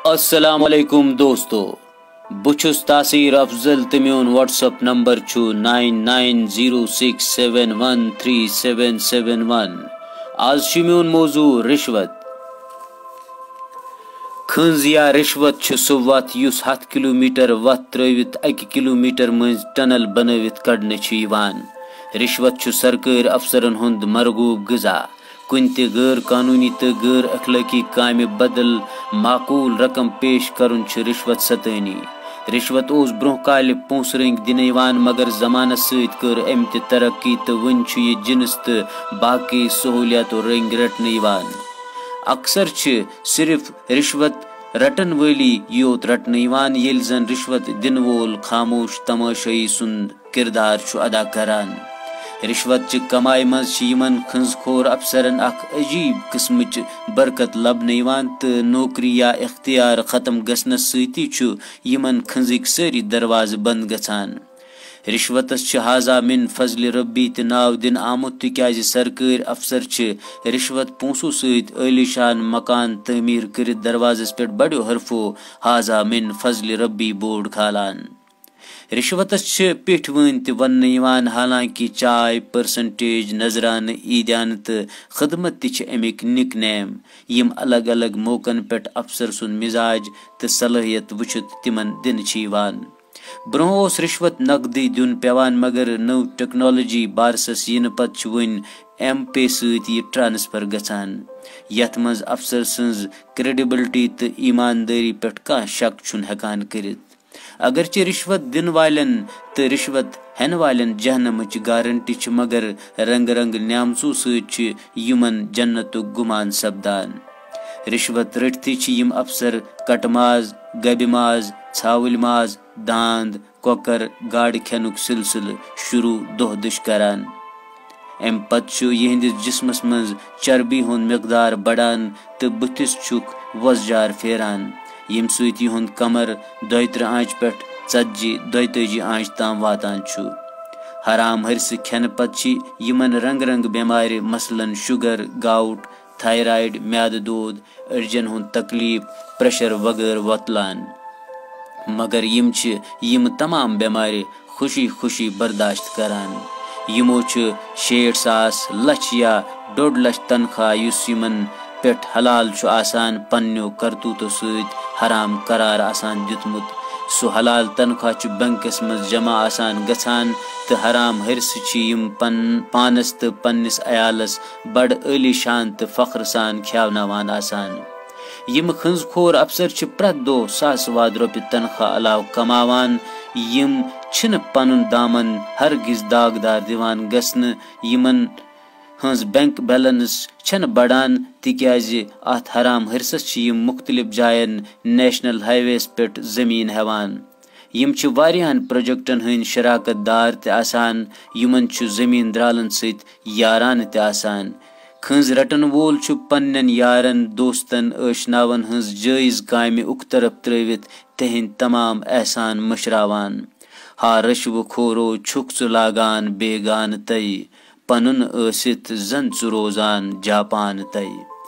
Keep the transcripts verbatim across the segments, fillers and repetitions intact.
अस्सलामुअलैकुम दोस्तों बुछुस तासीर अफजल तो मोन व्हाट्सएप नंबर छु nine nine zero six seven one three seven seven one. आज छु मोन मौजू रिश्वत। खंज या रिश्वत छु सो वत युस हथ किलोमीटर वत त्रवित एक किलोमीटर मज टनल बनवित कड़ने छु यिवान। रिश्वत छु सरकारी अफसरन हुंद मरगूब गजा। कुन ते गैर कानूनी तो गैर अखलाकी कामि बदल माकूल रकम पेश करुन छु रिश्वत सतनी। रिश्वत ओस ब्रोह काल पोस रंग दिन यिवान मगर जमानस सत कर अम ते तरक्की तो वन छु ये जिनस तो बाकी सहूलियत रंग रटने यिवान। अक्सर छु सिर्फ रिश्वत रटन वाली योत रटने यिवान येल जन रिश्वत दिन वोल खामोश तमाशाई सुंद किरदार छु अदा करान। रिश्वत च कमाई मज यमन खंजखोर अफसरन अख अजीब किस्म बरकत लबने यिवान तो नौकरी या इख्तियार खत्म गसनस सती छु यमन खंजिक सारी दरवाज बंद गछान। रिश्वतस च हाजा मिन फजल रब्बी त नाव दिन आमुत तिक्याज सरकारी अफसर च रिश्वत पोंसो सत आलिशान मकान तमीर कर दरवाजस पे बड़ो हरफो हाजा मिन फजल रब्बी बोर्ड खालान। रिश्वतस पेठ वन वन यिवान हालांकि चाय परसेंटेज नजरान ईदान तो खदमत तक अमिक निक नेम यम अलग अलग मौकन पे अफसर सुन मिजाज तो सलाहियत वुचित तिमन दिन यिवान। ब्रोह ओस रिश्वत नकदी दिन पेवान मगर नव टेक्नोलॉजी बारसस इन पत वन एम पे सत ट्रांसफर गछान यथ मज अफसर सज क्रेडिबिलिटी तो ईमानदारी पे कह शक छुन हेकान करित। अगरचे रिश्वत दिन वालन तो रिश्वत हेन वालन जहनमच गारंटी च मगर रंग रंग न्यामसू सत यमन जन्नत गुमान सपदान। रिश्वत रटती यम अफसर कटमाज गबि माज छावल माज दांद कोकर गाड़ खेनुक सिलसिल शुरू दोह दिश करान। अम पत यहंदिस जिस्मस मज चर्बी हुंद मिकदार बढ़ान तो बुथिस छुक वजजार फेरान यम सत यहुंद कमर दोत्र आंच पे षतजी दोतजी आंच ताम वातान छु। हराम हरस खेन पत यमन रंग रंग बेमार मसलन शुगर गाउट थायराइड म्याद दोद अड़जन हुंद तकलीफ प्रेशर वगैरह वतलान मगर यम च यम तमाम बेमार खुशी खुशी बर्दाश्त करान। यमो च शेठ सास लछ या डोड लछ तनख्वाह युस यमन पे हलाल छु आसान पन्नो करतूतो सत हराम करार आसान दितमुत सो हलाल तनख्वाह छु बैंकस मज जमा आसान गछान तो हराम हरस यम पन पानस तो पन्निस अयालस बड़ आलिशान तो फख्र सान ख्यावनावान आसान। यम खंजखोर अफसर छ प्रत दो सास वाद रोपि तनख्वाह अलाव कमावान यम छिन पनुन दामन हरगिज दागदार दिवान गसन यमन हंस बैंक बैलेंस छन बढ़ान तिक्याज अत हराम हरसस यम मुख्तलिफ जायन नेशनल हाईवेस पे जमीन हेवान। यम च वारियाहन प्रोजेक्टन हंद शराकत दार ते आसान यमन च जमीन द्रालन सत यारान ते आसान। खंज रटन वोल छु पन्नन यारन दोस्तन आशनावन हंज जायज कामि उक तरफ त्रवित तहंद तमाम एहसान मशरावान। हा रश्व खोरो छुक च लागान बेगान तय पनुन असित जन च रोजान जापान तय।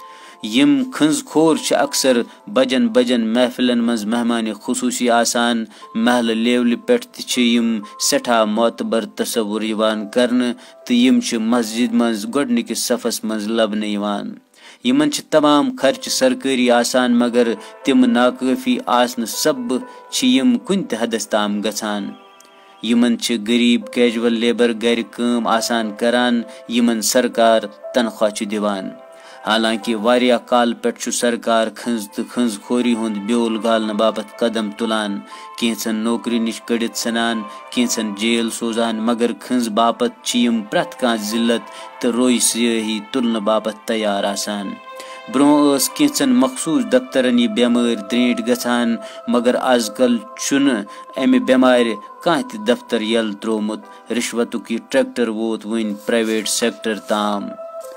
यम खंजखोर च अक्सर बजन बजन महफिलन मज मेहमान खुसूसी आसान महल लेवल पे यम सठा मोतबर तस्वुर यिवान करन तो यम च मस्जिद मज गोडनिकिस सफस मज लबने यिवान। यमन च तमाम खर्च सरकारी आसान मगर तिम नाकाफी आसन सब च यम कुन ते हदस ताम गछान। यमन च गरीब कैजुअल लेबर गर काम आसान करान यमन सरकार तनख्वाह च दिवान। हालांकि वारिया काल पे सरकार खंज तो खंजखोरी हुंद ब्योल गालन बाबत कदम तुलान कैंसन नौकरी निश कड़ित सनान कैंसन जेल सोजान मगर खंज बापत यम प्रत कह जिल्लत तो रोय सियाही तुलन बाबत तैयार आसान। ब्रोह कैंसन मखसूस दफ्तरन यह बेमार द्रेट गछान मगर आजकल छुन अमि बेमार कह त दफ्तर यल त्रोमुत रिश्वतुक यह ट्रैक्टर वोत वन प्राइवेट सेक्टर ताम।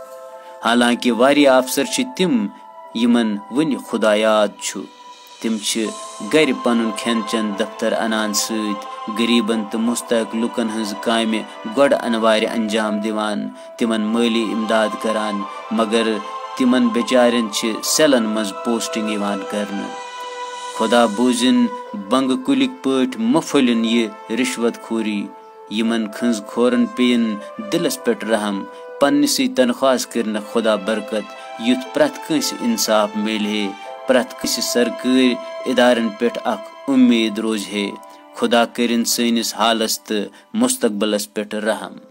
हालांकि वारिया अफसर च तिम यमन वन खुदायाद छु तिम च गर पनुन खेन चन दफ्तर अनान सत गरीबन तो मुस्तक लुकन हंज कामि गोड अनवार अंजाम दिवान तिमन माली इमदाद करान मगर तिमन बेचारन च सेलन मज पोस्टिंग यिवान करन। खुदा बूजिन बंग कुलिक पट मफलिन ये रिश्वत खोरी यमन खंज खोरन पेन दिलस पेट रहम पन्नसी तनख्वाह कर खुदा बरकत युथ प्रत कंस इंसाफ मिले प्रत कंस सरकारी इदारन पेट अख उम्मीद रोज है खुदा करिन सैनिस हालस तो मुस्तकबलस पेट रहम।